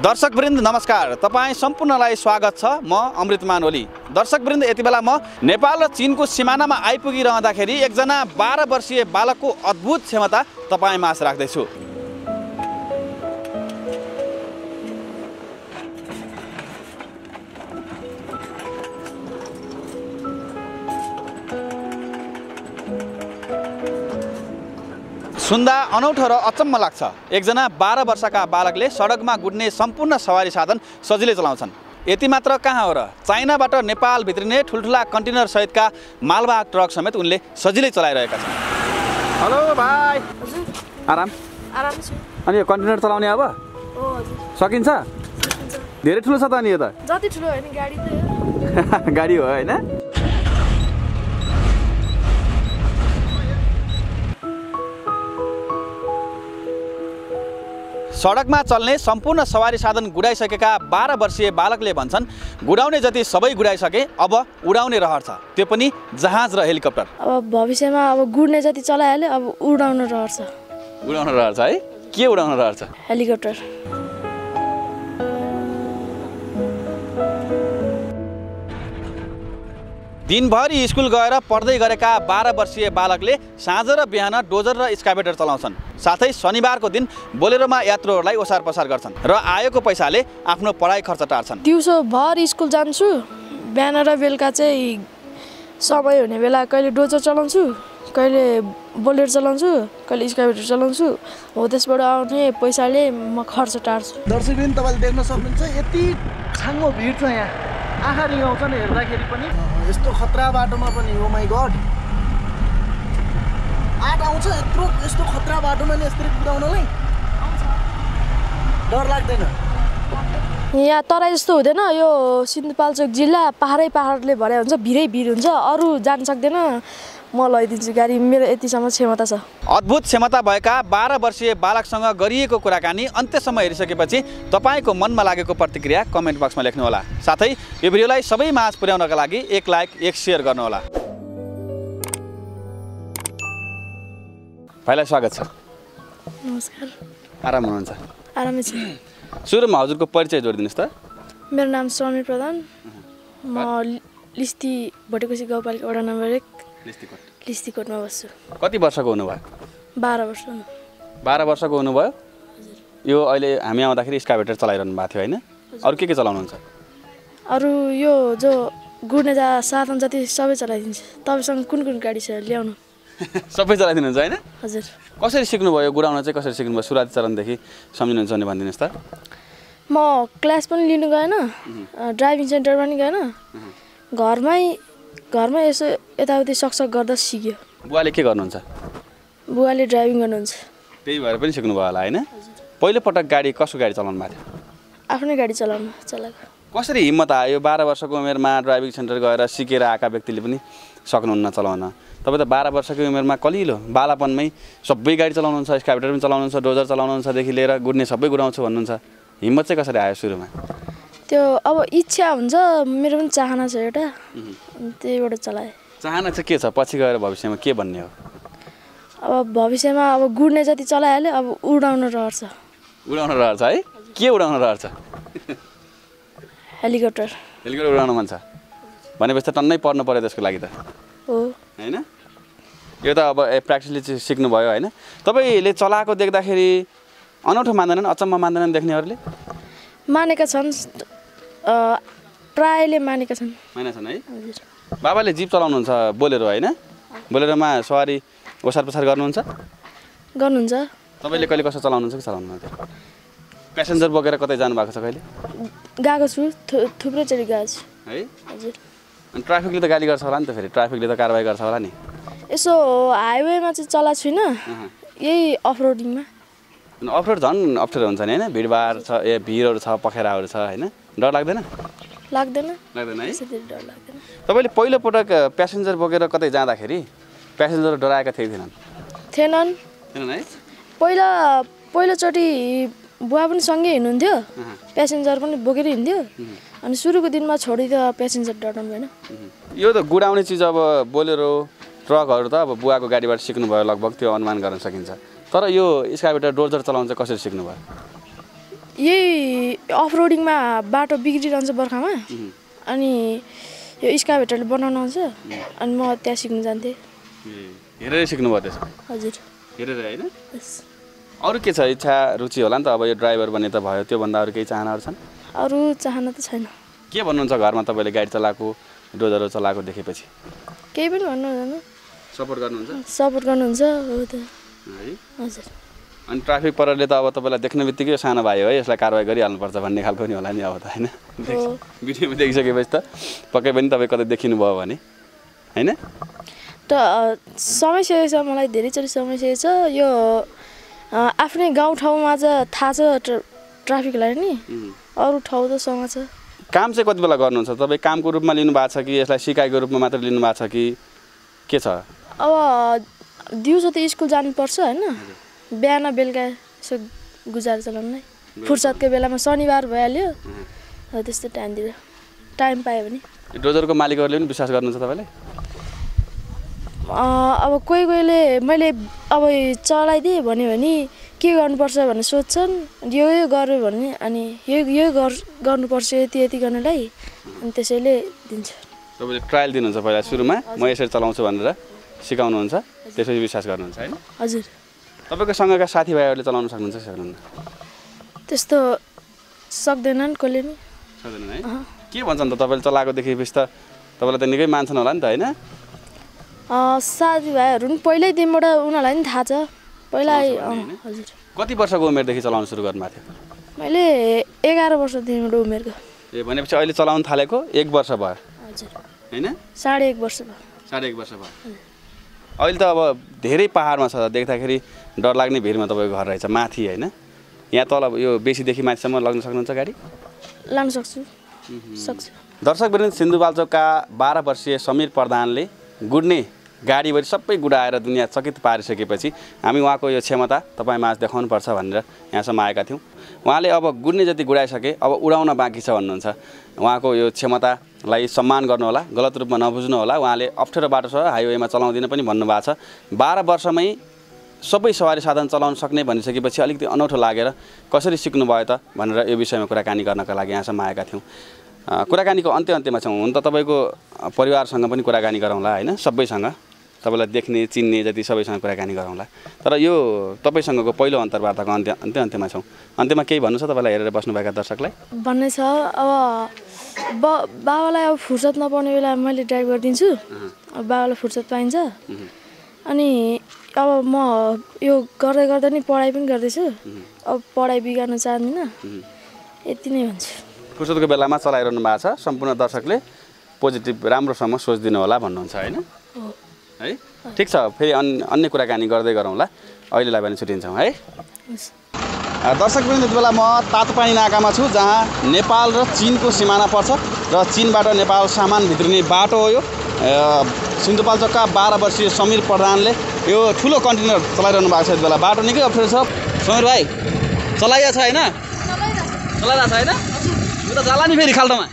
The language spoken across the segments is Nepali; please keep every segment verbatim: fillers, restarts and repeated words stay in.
दर्शकवृन्द नमस्कार, तपाईँ सम्पूर्णलाई स्वागत छ। म अमृतमान ओली। दर्शकवृन्द, यति बेला म नेपाल र चीनको सिमानामा आइपुगिरहँदाखेरि एकजना बाह्र वर्षीय बालकको अद्भुत क्षमता तपाईँ माझ राख्दैछु। सुन्दा अनौठो र अचम्म लाग्छ। एकजना बाह्र वर्षका बालकले सडकमा गुड्ने सम्पूर्ण सवारी साधन सजिलै चलाउँछन्। यति मात्र कहाँ हो र, चाइनाबाट नेपाल भित्रिने ठुल्ठुला कन्टेनर सहितका मालवाहक ट्रक समेत उनले सजिलै चलाइरहेका छन्। हेलो भाइ। हजुर। आराम आराम छु। अनि यो कन्टेनर चलाउने अब? हो हजुर। सकिन्छ? सकिन्छ। धेरै ठुलो छ त अनि यो त? जति ठुलो हैन, गाडी त हो। गाडी हो हैन? सडकमा चल्ने सम्पूर्ण सवारी साधन गुडाइसकेका बाह्र वर्षीय बालकले भन्छन्, गुडाउने जति सबै गुडाइसके, अब उडाउने रहर छ, त्यो पनि जहाज र हेलिकप्टर। अब भविष्यमा अब गुड्ने जति चलाइहाल्यो, अब उडाउन रहर छ। उडाउन रहर छ है? के उडाउन रहर छ? हेलिकप्टर। दिनभरि स्कुल गएर पढ्दै गरेका बाह्र वर्षीय बालकले साँझ र बिहान डोजर र एक्सकाभेटर चलाउँछन्। साथै शनिबारको दिन बोलेरोमा यात्रुहरूलाई ओसार पसार गर्छन् र आएको पैसाले आफ्नो पढाइ खर्च टार्छन्। दिउँसो भर स्कुल जान्छु, बिहान र बेलुका चाहिँ समय हुने बेला कहिले डोजर चलाउँछु, कहिले बोलेरो चलाउँछु, कहिले एक्सकाभेटर चलाउँछु। हो त्यसबाट आउने पैसाले म खर्च टार्छु। दर्शकबिन, तपाईँले देख्न सक्नुहुन्छ यति छाङ्गो भिड छ यहाँ। आँखा रिगाउँछ नि हेर्दाखेरि पनि। यस्तो खतरा बाटोमा पनि, ओ माई गड, आँट आउँछ यत्रो यस्तो खतरा बाटोमा नि यसरी कुदाउनलाई? डर लाग्दैन? यहाँ तराई जस्तो हुँदैन, यो सिन्धुपाल्चोक जिल्ला पहाडै पहाडले भरे हुन्छ, भिरै भिड हुन्छ, अरू जान सक्दैन। म लैदिन्छु गाडी, मेरो यतिसम्म क्षमता छ। अद्भुत क्षमता भएका बाह्र वर्षीय बालकसँग गरिएको कुराकानी अन्त्यसम्म हेरिसकेपछि तपाईँको मनमा लागेको प्रतिक्रिया कमेन्ट बक्समा लेख्नुहोला। साथै यो भिडियोलाई सबै माझ पुर्याउनका लागि एक लाइक एक सेयर गर्नुहोला। भाइलाई स्वागत छ। नमस्कार। आराम हुनुहुन्छ? आरामै छु। सुरुमा हजुरको परिचय जोडिदिनुहोस् त। मेरो नाम समीर प्रधान, म लिस्ती भोटेकोसी गाउँपालिका वडा नम्बर एक लिस्तीकोट लिस्तीकोटमा बस्छु। कति वर्षको हुनुभयो? बाह्र वर्ष। बाह्र वर्षको हुनुभयो? यो अहिले हामी आउँदाखेरि एक्सकाभेटर चलाइरहनु भएको थियो होइन? अरू के के चलाउनुहुन्छ? अरू यो जो गुड्ने जा साधन जति सबै चलाइदिन्छ। तपाईँसँग कुन कुन गाडी छ ल्याउनु? सबै चलाइदिनुहुन्छ होइन? हजुर। कसरी सिक्नुभयो गुडाउन चाहिँ? कसरी सिक्नुभयो? सुरुवाती चरणदेखि सम्झिनुहुन्छ भने भनिदिनुहोस् त। म क्लास पनि लिनु गएन, ड्राइभिङ सेन्टर पनि गएन, घरमै घरमा यसो यताउति सकसक गर्दा सिक्यो। बुवाले के गर्नुहुन्छ? बुवाले ड्राइभिङ गर्नुहुन्छ। त्यही भएर पनि सिक्नुभयो होला होइन? पहिलोपटक गाडी कसको गाडी चलाउनु भएको थियो? आफ्नै गाडी चलाउनु चलाएको। कसरी हिम्मत आयो? बाह्र वर्षको उमेरमा ड्राइभिङ सेन्टर गएर सिकेर आएका व्यक्तिले पनि सक्नुहुन्न चलाउन। तपाईँ त बाह्र वर्षको उमेरमा कलिलो बालापनमै सबै गाडी चलाउनुहुन्छ, एक्सकाभेटर पनि चलाउनुहुन्छ, डोजर चलाउनुहुन्छदेखि लिएर गुड्ने सबै गुडाउँछु भन्नुहुन्छ। हिम्मत चाहिँ कसरी आयो सुरुमा? त्यो अब इच्छा हुन्छ, मेरो पनि चाहना छ एउटा, त्यहीबाट चलाएँ। चाहना चाहिँ के छ? पछि गएर भविष्यमा के बन्ने हो? अब भविष्यमा अब गुड्ने जति चलाइहाल्यो, अब उडाउन रहर छ। उडाउन रहर छ है? के उडाउन रहर छ? हेलिकप्टर। हेलिकप्टर उडाउन मन छ भनेपछि त टन्नै पढ्नु पऱ्यो त्यसको लागि त हो होइन? यो त अब प्र्याक्टिसले चाहिँ सिक्नुभयो होइन? तपाईँले चलाएको देख्दाखेरि अनौठो मान्दैनन्, अचम्म मान्दैनन् देख्नेहरूले? मानेका छन्, प्रायले मानेका छन्। मानेका छन् है? हजुर। बाबाले जिप चलाउनुहुन्छ, बोलेरो होइन? बोलेरोमा सवारी ओसार पसार गर्नुहुन्छ? गर्नुहुन्छ। तपाईँले कहिले कसो चलाउनुहुन्छ कि चलाउनुहुन्थ्यो? प्यासेन्जर बोकेर कतै जानुभएको छ कहिले? गएको छु, थुप्रैचोटि गएको छु है? हजुर। अनि ट्राफिकले त गाली गर्छ होला नि त, फेरि ट्राफिकले त कारवाही गर्छ होला नि? यसो हाइवेमा चाहिँ चलाएको छुइनँ, यही अफरोडिङमा। अफरोड झन् अप्ठ्यारो हुन्छ नि होइन? भिडभाड छ, ए भिडहरू छ, पखेराहरू छ होइन? डर लाग्दैन? लाग्दैन। लाग्दैन है? डर लाग्दैन। तपाईँले पहिलोपटक प्यासेन्जर बोकेर कतै जाँदाखेरि प्यासेन्जर डराएका थिए थिएनन्? थिएनन्। थिएनन् है? पहिला पहिलोचोटि बुवा पनि सँगै हिँड्नुहुन्थ्यो, प्यासेन्जर पनि बोकेर हिँड्थ्यो, अनि सुरुको दिनमा छोडिदियो प्यासेन्जर डराउनु भएन। यो त गुडाउने चिज अब बोलेरो ट्रकहरू त अब बुवाको गाडीबाट सिक्नुभयो लगभग, त्यो अनुमान गर्न सकिन्छ। तर यो एक्सकाभेटर डोजर चलाउन चाहिँ कसरी सिक्नुभयो? यही अफ रोडिङमा बाटो बिग्रिरहन्छ बर्खामा अनि यो स्काभेटरले बनाउनु हुन्छ अनि म त्यहाँ सिक्नु जान्थेँ। हेरेर सिक्नुभयो त्यसो? हजुर हेरेर होइन? अरू के छ इच्छा रुचि होला नि त? अब यो ड्राइभर बन्ने त भयो, त्योभन्दा अरू केही चाहनाहरू छन्? अरू चाहना त छैन। के भन्नुहुन्छ घरमा तपाईँले गाडी चलाएको डोजर चलाएको देखेपछि? केही पनि भन्नु हुँदैन। सपोर्ट गर्नुहुन्छ? सपोर्ट गर्नुहुन्छ हो त। है हजुर। अनि ट्राफिक प्रहरीले त अब तपाईँलाई देख्ने बित्तिकै सानो भाइ हो है यसलाई कारवाही गरिहाल्नुपर्छ भन्ने खालको नि होला नि अब त होइन? भिडियोमा देखिसकेपछि त पक्कै पनि तपाईँ कतै देखिनु भयो भने होइन? त समस्या छ, मलाई धेरैचोटि समस्या छ यो आफ्नै गाउँठाउँमा चाहिँ थाहा छ ट्राफिकलाई नि, अरू ठाउँ त समा छ। काम चाहिँ कति बेला गर्नुहुन्छ तपाईँ? कामको रूपमा लिनु भएको छ कि यसलाई सिकाइको रूपमा मात्र लिनु भएको छ कि के छ? अब दिउँसो त स्कुल जानुपर्छ होइन, बिहान बेलुका यसो गुजार चलाउनु नै फुर्सदको बेलामा शनिबार भइहाल्यो त्यस्तो टाइमतिर टाइम पायो भने। डोजरको मालिकहरूले पनि विश्वास गर्नुहुन्छ तपाईँले? अब कोही कोहीले मैले अब चलाइदिएँ भन्यो भने के गर्नुपर्छ भनेर सोध्छन्, यो यो गर्यो भने अनि यो यो गर्नुपर्छ यति यति गर्नलाई अनि त्यसैले दिन्छ। तपाईँले ट्रायल दिनुहुन्छ पहिला सुरुमा, म यसरी चलाउँछु भनेर सिकाउनुहुन्छ, त्यसपछि विश्वास गर्नुहुन्छ होइन? हजुर। तपाईँको सँगका साथीभाइहरूले चलाउन सक्नुहुन्छ कि सक्नुहुन्न? त्यस्तो सक्दैनन् कसले नि। सक्दैनन् है? के भन्छन् त तपाईँले चलाएको देखेपछि त तपाईँलाई त निकै मान्छन् होला नि त होइन? साथीभाइहरू पनि पहिल्यैदेखिबाट उनीहरूलाई पनि थाहा छ पहिला। हजुर। कति वर्षको उमेरदेखि चलाउन सुरु गर्नुभएको थियो? मैले एघार वर्षदेखिबाट उमेरको। ए भनेपछि अहिले चलाउन थालेको एक वर्ष भयो? हजुर। होइन? साढे एक वर्ष भयो। साढे एक वर्ष भयो। अहिले त अब धेरै पाहाडमा छ, देख्दाखेरि डर लाग्ने भिडमा तपाईँको घर रहेछ माथि होइन? यहाँ तल यो बेसीदेखि माथिसम्म लग्न सक्नुहुन्छ गाडी? लान सक्छु सक्छु। दर्शकवृन्द, सिन्धुपाल्चोकका बाह्र वर्षीय समीर प्रधानले गुड्ने गाडीभरि सबै गुडाएर दुनियाँ चकित पारिसकेपछि हामी उहाँको यो क्षमता तपाईँ माझ देखाउनुपर्छ भनेर यहाँसम्म आएका थियौँ। उहाँले अब गुड्ने जति गुडाइसके अब उडाउन बाँकी छ भन्नुहुन्छ। उहाँको यो क्षमतालाई सम्मान गर्नुहोला, गलत रूपमा नबुझ्नु होला। उहाँले अप्ठ्यारो बाटो छ हाइवेमा चलाउँदिन पनि भन्नुभएको छ। बाह्र वर्षमै सबै सवारी साधन चलाउन सक्ने भनिसकेपछि अलिकति अनौठो लागेर कसरी सिक्नुभयो त भनेर यो विषयमा कुराकानी गर्नका लागि यहाँसम्म आएका थियौँ। कुराकानीको अन्त्य अन्त्यमा छौँ। हुन त तपाईँको परिवारसँग पनि कुराकानी गरौँला होइन, सबैसँग तपाईँलाई देख्ने चिन्ने जति सबैसँग कुराकानी गरौँला। तर यो तपाईँसँगको पहिलो अन्तर्वार्ताको अन्त्य अन्त्य अन्त्यमा छौँ। अन्त्यमा केही भन्नु छ तपाईँलाई हेरेर बस्नुभएका दर्शकलाई? भन्ने छ अब ब बाबालाई अब फुर्सद नपाउने बेला मैले ड्राइभ गरिदिन्छु, अब बाबालाई फुर्सद पाइन्छ। अनि अब म यो गर्दै गर्दा नि पढाइ पनि गर्दैछु, अब पढाइ बिगार्न चाहदिनँ, यति नै भन्छु। फुर्सदको बेलामा चलाइरहनु भएको छ, सम्पूर्ण दर्शकले पोजिटिभ राम्रोसँग सोचिदिनु होला भन्नुहुन्छ होइन? है ठिक छ, फेरि अन्य अन्य कुराकानी गर्दै गरौँला। अहिलेलाई पनि छुट्टिन्छौँ है। दर्शक पनि त्यति बेला म तातोपानी नाकामा छु, जहाँ नेपाल र चिनको सिमाना पर्छ र चिनबाट नेपाल सामान भित्रिने बाटो हो। यो सिन्धुपाल्चोकका बाह्र वर्षीय समीर प्रधानले यो ठुलो कन्टेनर चलाइरहनु भएको छ। यति बेला बाटो निकै अप्ठ्यारो छ। समीर भाइ चलाइया छ होइन? चलाइरहेको छ होइन? यो त जाला नि फेरि खाल्टोमा।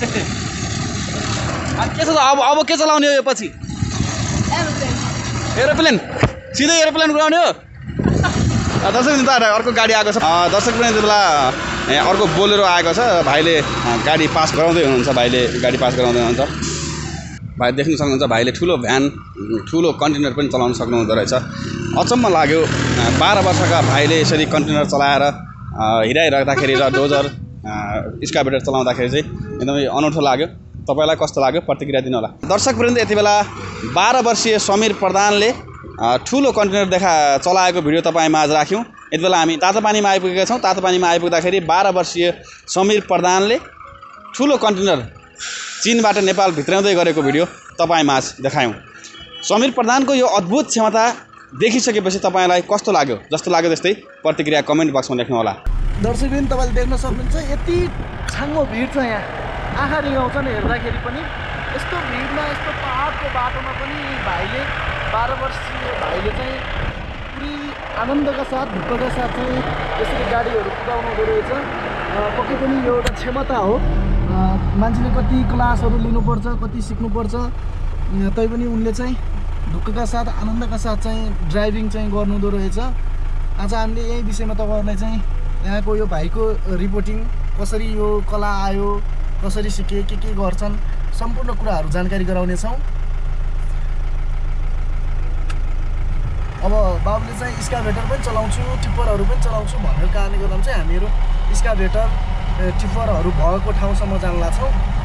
के छ त अब अब के चलाउने हो यो पछि? एरोप्लेन, सिधै एरोप्लेन उडाउने हो? दर्शक त अर्को गाडी आएको छ। दर्शक पनि त्यति बेला अर्को बोलेरो आएको छ। भाइले गाडी पास गराउँदै हुनुहुन्छ, भाइले गाडी पास गराउँदै हुनुहुन्छ। भाइ देख्न सक्नुहुन्छ भाइले ठुलो भ्यान ठुलो कन्टेनर पनि चलाउन सक्नुहुँदो रहेछ। अचम्म लाग्यो बाह्र वर्षका भाइले यसरी कन्टेनर चलाएर हिँडाइराख्दाखेरि र डोजर स्काभेटर चलाउँदाखेरि चाहिँ एकदमै अनौठो लाग्यो। तपाईँलाई कस्तो लाग्यो प्रतिक्रिया दिनु होला। दर्शकवृन्द, यति बेला बाह्र वर्षीय समीर प्रधानले ठुलो कन्टेनर देखा चलाएको भिडियो तपाईँ माझ राख्यौँ। यति बेला हामी तातोपानीमा आइपुगेका छौँ। तातोपानीमा आइपुग्दाखेरि बाह्र वर्षीय समीर प्रधानले ठुलो कन्टेनर चिनबाट नेपाल भित्राउँदै गरेको भिडियो तपाईँ माझ देखायौँ। समीर प्रधानको यो अद्भुत क्षमता देखिसकेपछि तपाईँलाई कस्तो लाग्यो? जस्तो लाग्यो त्यस्तै प्रतिक्रिया कमेन्ट बक्समा लेख्नु होला। दर्शकबिन तपाईँले देख्न सक्नुहुन्छ यति छाङ्गो भिड छ यहाँ, आँखा रिगाउँछ नि हेर्दाखेरि पनि। यस्तो भिडमा यस्तो पहाडको बाटोमा पनि भाइले बाह्र वर्षीय भाइले चाहिँ पुरै आनन्दका साथ ढुक्कका साथ चाहिँ यसरी गाडीहरू कुदाउनु हुँदो रहेछ। पक्कै पनि यो एउटा क्षमता हो। मान्छेले कति क्लासहरू लिनुपर्छ, कति सिक्नुपर्छ, तैपनि उनले चाहिँ ढुक्कका साथ आनन्दका साथ चाहिँ ड्राइभिङ चाहिँ गर्नुहुँदो रहेछ। आज हामीले यही विषयमा तपाईँहरूलाई चाहिँ यहाँको यो भाइको रिपोर्टिङ कसरी यो कला आयो कसरी सिके के के गर्छन् सम्पूर्ण कुराहरू जानकारी गराउनेछौँ। अब बाबुले चाहिँ स्काभेटर पनि चलाउँछु टिप्परहरू पनि चलाउँछु भनेर कारणले गर्दा चाहिँ हामीहरू स्काभेटर टिप्परहरू भएको ठाउँसम्म जान लाग्छौँ।